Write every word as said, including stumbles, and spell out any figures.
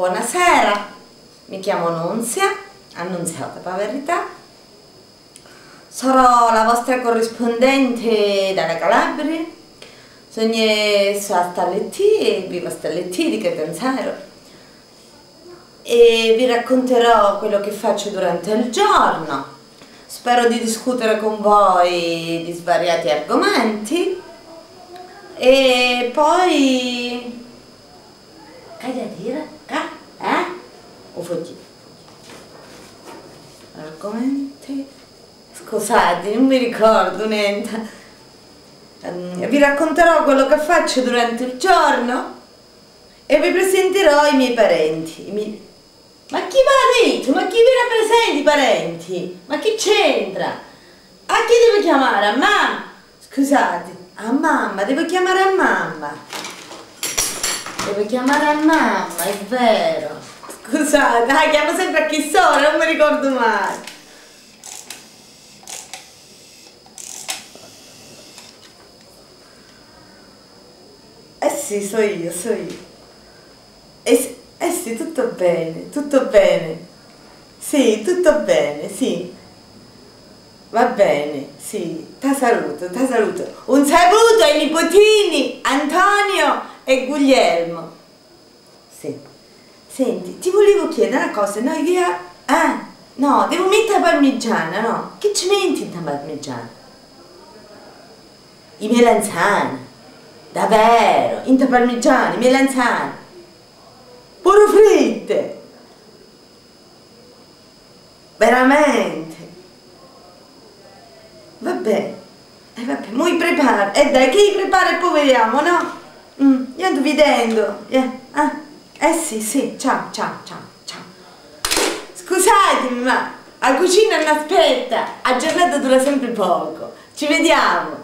Buonasera, mi chiamo Nunzia, Annunziata per verità. Sarò la vostra corrispondente dalla Calabria. Sono a Stelletti e vivo a Stelletti di Catanzaro. E vi racconterò quello che faccio durante il giorno. Spero di discutere con voi di svariati argomenti. E poi... Che da dire? Eh? O foggi? Argomenti? Scusate, non mi ricordo niente. Um, vi racconterò quello che faccio durante il giorno e vi presenterò i miei parenti. I miei... Ma chi va detto? Ma chi vi rappresenta i parenti? Ma chi c'entra? A chi devo chiamare? A mamma? Scusate, a mamma, devo chiamare a mamma. Devo chiamare a mamma, è vero. Scusate, ah, chiamo sempre a chi sono, non mi ricordo mai. Eh sì, so io, so io. Eh sì, eh sì, tutto bene, tutto bene. Sì, tutto bene, sì. Va bene, sì. Ti saluto, ti saluto. Un saluto ai nipotini Antonio e Guglielmo. Sì. Senti, ti volevo chiedere una cosa, no, io... Ah, no, devo mettere la parmigiana, no? Che ci metti in parmigiana? I melanzani. Davvero, in parmigiana, i melanzani. Pure fritte. Veramente. Vabbè. Eh vabbè, mo i preparo. E eh dai, che li prepara e poi vediamo, no? Mm, io sto vedendo. Eh, ah, eh sì, sì, ciao, ciao, ciao, ciao. Scusatemi, ma la cucina non aspetta. La giornata dura sempre poco. Ci vediamo.